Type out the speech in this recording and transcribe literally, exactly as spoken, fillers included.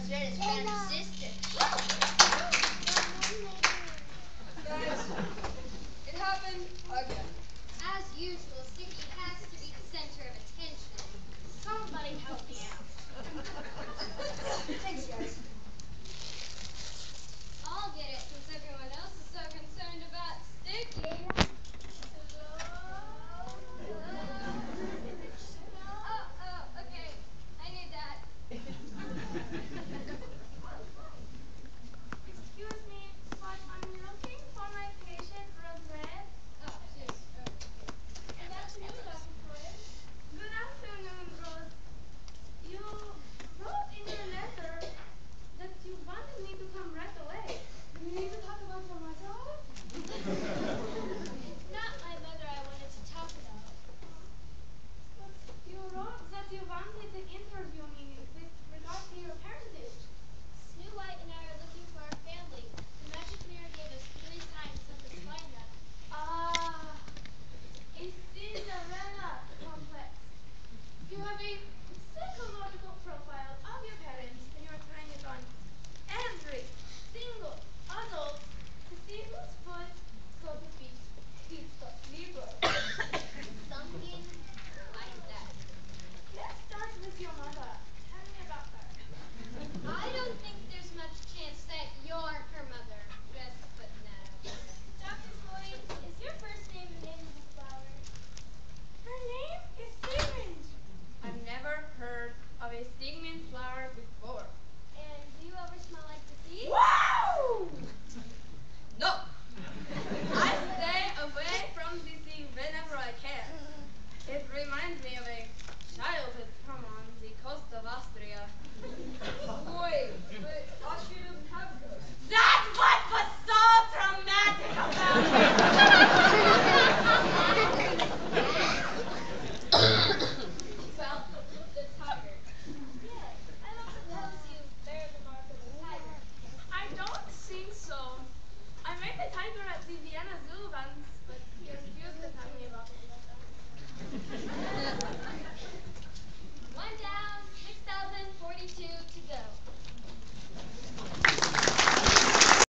red as Fanny's sister. Guys, it happened again. As usual, Sticky has to be the center of attention. Somebody help me out. Thanks, guys. I'll get it since everyone else is so concerned about Sticky. Oh, oh, okay. I need that. Excuse me, but I'm looking for my patient, Rosette. Oh, she's over here. Good afternoon, Doctor Flynn. Good afternoon, Rose. You wrote in your letter that you wanted me to come right away. Do you need to talk about your mother? It's not my mother I wanted to talk about. But you wrote that you wanted to interview me with regard to your parentage. Snow White and I are looking for our family. The magic mirror gave us three signs that explain that. Ah, it is a rather complex. You have a psychological profile of your parents, and you are trying it on every single adult to see whose foot, so to speak, is the sleeper. Something like that. Let's start with your mother. Tell me about her. I don't think there's much chance that you're her mother. Just putting that out there. Doctor Floyd, is your first name the name of a flower? Her name is Sigmund. I've never heard of a Sigmund flower before. And do you ever smell like the sea? Wow! No. I stay away from the sea whenever I can. It reminds me of a childhood home on the coast of Austria.